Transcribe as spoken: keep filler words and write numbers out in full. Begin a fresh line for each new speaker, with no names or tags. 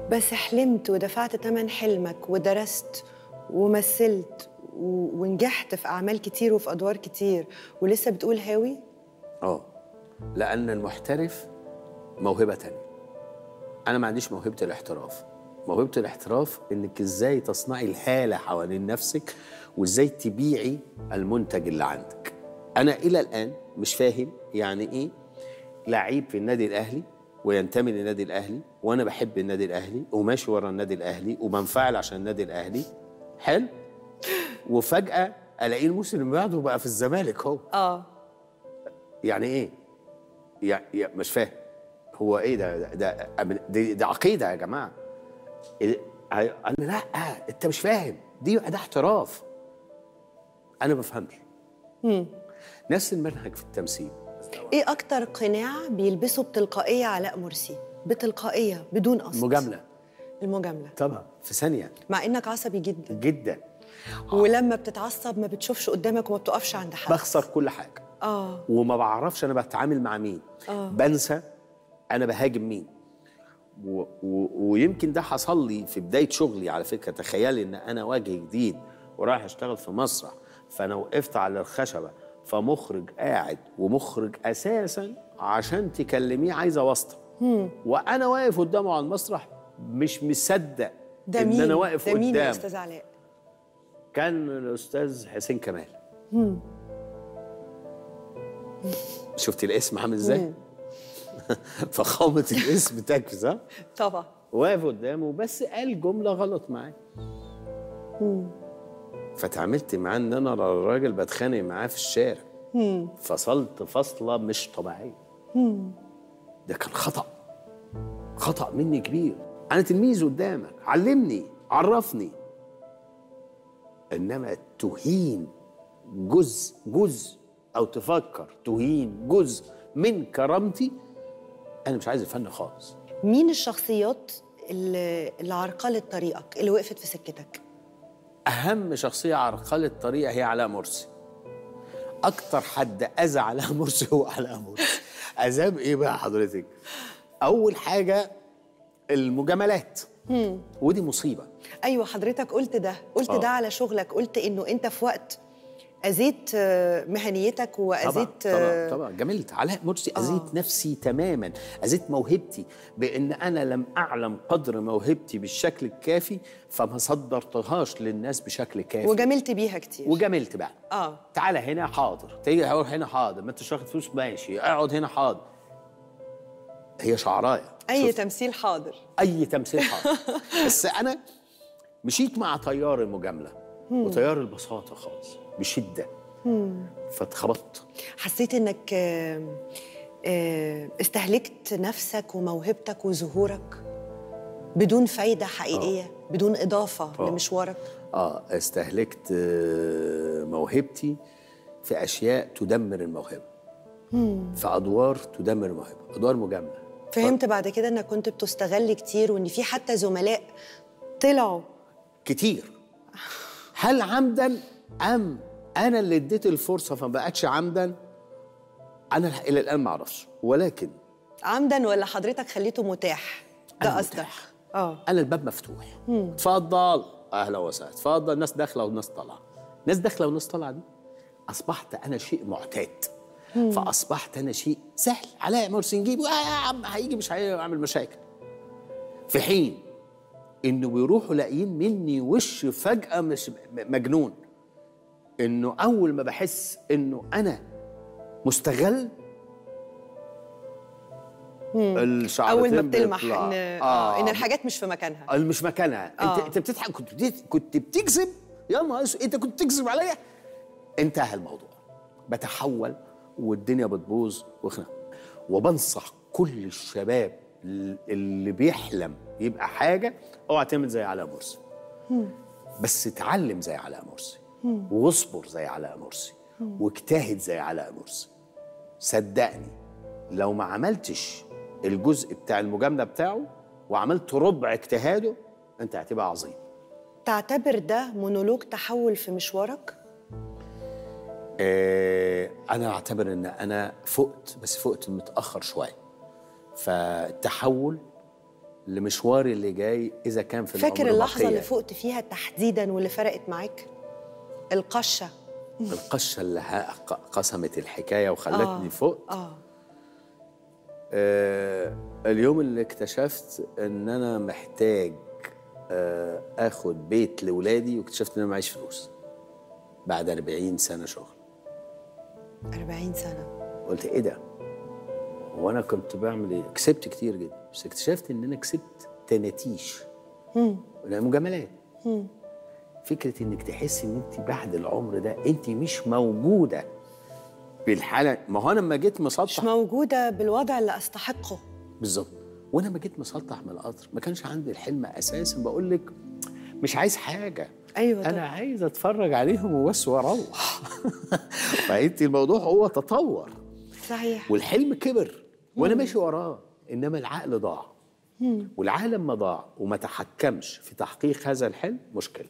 بس حلمت ودفعت ثمن حلمك ودرست ومثلت و... ونجحت في أعمال كتير وفي أدوار كتير ولسه بتقول هاوي؟
اه، لأن المحترف موهبة تانية. أنا ما عنديش موهبة الاحتراف. موهبة الاحتراف إنك إزاي تصنعي الهالة حوالين نفسك وإزاي تبيعي المنتج اللي عندك. أنا إلى الآن مش فاهم يعني إيه لعيب في النادي الأهلي وينتمي للنادي الأهلي وأنا بحب النادي الأهلي وماشي ورا النادي الأهلي وبنفعل عشان النادي الأهلي حلو، وفجأة ألاقيه الموسم اللي بعده بقى في الزمالك هو.
آه
يعني إيه؟ يعني مش فاهم هو إيه ده؟ ده ده, ده, ده عقيدة يا جماعة. أنا لا، أنت مش فاهم، دي ده احتراف. أنا ما بفهمش. نفس المنهج في التمثيل.
إيه أكتر قناع بيلبسه بتلقائية علاء مرسي؟ بتلقائية بدون قصد.
المجاملة.
المجاملة
طبعا في ثانية.
مع إنك عصبي جدا
جدا.
ولما بتتعصب ما بتشوفش قدامك وما بتقفش عند حد.
بخسر كل حاجة.
آه
وما بعرفش أنا بتعامل مع مين.
آه.
بنسى أنا بهاجم مين. و و ويمكن ده حصل لي في بداية شغلي على فكرة. تخيلي إن أنا وجه جديد ورايح أشتغل في مسرح، فأنا وقفت على الخشبة، فمخرج قاعد ومخرج أساساً عشان تكلميه عايزة واسطة، وأنا واقف قدامه على المسرح مش مصدق
ده
إن
مين؟
أنا واقف
ده
قدامه.
مين يا أستاذ علاء؟
كان الأستاذ حسين كمال.
مم.
شفتي الاسم عامل إزاي؟ فخامة الاسم تكفي صح؟
طبعا.
واقف قدامه بس قال جملة غلط معاه. فتعاملت معاه ان انا الراجل بتخانق معاه في الشارع. مم. فصلت فصلة مش طبيعية. ده كان خطأ. خطأ مني كبير. انا تلميذ قدامك، علمني، عرفني. انما تهين جزء جزء او تفكر تهين جزء من كرامتي، انا مش عايز الفن خالص.
مين الشخصيات اللي, اللي عرقلت طريقك، اللي وقفت في سكتك؟
أهم شخصية عرقلت طريقة هي علاء مرسي. أكتر حد أذى علاء مرسي هو علاء مرسي. أذى بإيه بقى حضرتك؟ أول حاجة المجاملات. مم. ودي مصيبة.
أيوة حضرتك قلت ده، قلت أوه. ده على شغلك، قلت إنه أنت في وقت أذيت مهنيتك وأذيت.
طبعا طبعا, طبعا. جملت علاء مرسي. أذيت آه. نفسي تماما، أذيت موهبتي بأن أنا لم أعلم قدر موهبتي بالشكل الكافي فما صدرتهاش للناس بشكل كافي.
وجملت بيها كتير.
وجملت بقى.
آه.
تعالى هنا حاضر، تيجي هروح هنا حاضر، ما انتش واخد فلوس ماشي، اقعد هنا حاضر. هي شعرايه.
أي شفت. تمثيل حاضر.
أي تمثيل حاضر. بس أنا مشيت مع تيار المجاملة وتيار البساطة خالص بشدة. فاتخبطت.
حسيت انك استهلكت نفسك وموهبتك وظهورك بدون فايدة حقيقية. أوه. بدون إضافة أوه. لمشوارك.
اه استهلكت موهبتي في أشياء تدمر الموهبة. مم. في أدوار تدمر الموهبة، أدوار مجاملة.
فهمت ف... بعد كده انك كنت بتستغل كتير وان في حتى زملاء طلعوا
كتير. هل عمدا ام انا اللي اديت الفرصه فما بقتش عمدا؟ انا الى الان ما اعرفش، ولكن
عمدا ولا حضرتك خليته متاح؟ ده قصدك؟
اه انا الباب مفتوح. مم. اتفضل، اهلا وسهلا، اتفضل. الناس داخله والناس طالعه، ناس داخله والناس طالعه دي اصبحت انا شيء معتاد. مم. فاصبحت انا شيء سهل. علاء مرسي نجيبه، آه يا عم هيجي مش هيعمل مشاكل. في حين انه بيروحوا لاقيين مني وش فجاه مش مجنون. انه اول ما بحس انه انا مستغل الشعرتين
اول ما بتلمح ان آه ان الحاجات مش في مكانها.
مش مكانها. آه. انت انت بتضحك، كنت كنت بتكذب. يا نهار اسود، انت كنت بتكذب عليا. انتهى الموضوع. بتحول والدنيا بتبوظ وخناق. وبنصح كل الشباب اللي بيحلم يبقى حاجه، اوعى تعمل زي علاء مرسي. بس اتعلم زي علاء مرسي، واصبر زي علاء مرسي، واجتهد زي علاء مرسي. صدقني لو ما عملتش الجزء بتاع المجامله بتاعه وعملت ربع اجتهاده انت هتبقى عظيم.
تعتبر ده مونولوج تحول في مشوارك؟
آه انا اعتبر ان انا فقت، بس فقت متاخر شويه. فالتحول لمشواري اللي جاي اذا كان في العمر
فاكر اللحظه
بقية.
اللي فقت فيها تحديدا واللي فرقت معاك؟ القشه.
القشه اللي ها- قسمت الحكايه وخلتني
آه.
فقت.
اه
آه اليوم اللي اكتشفت ان انا محتاج آه اخد بيت لاولادي، واكتشفت ان انا معيش فلوس بعد أربعين سنه شغل.
أربعين سنه.
قلت ايه ده؟ هو انا كنت بعمل ايه؟ كسبت كتير جدا، بس اكتشفت ان انا كسبت تناتيش مجاملات. فكره انك تحسي ان انت بعد العمر ده انت مش موجوده بالحاله. ما هو انا لما جيت مسطح
مش موجوده بالوضع اللي استحقه.
بالظبط. وانا لما جيت مسطح من القطر ما كانش عندي الحلم اساسا. بقول لك مش عايز حاجه.
ايوه
انا
طبعا.
عايز اتفرج عليهم وبس واروح. فانت الموضوع هو تطور
صحيح.
والحلم كبر وانا ماشي وراه، انما العقل ضاع. والعقل لما ضاع وما تحكمش في تحقيق هذا الحلم مشكله.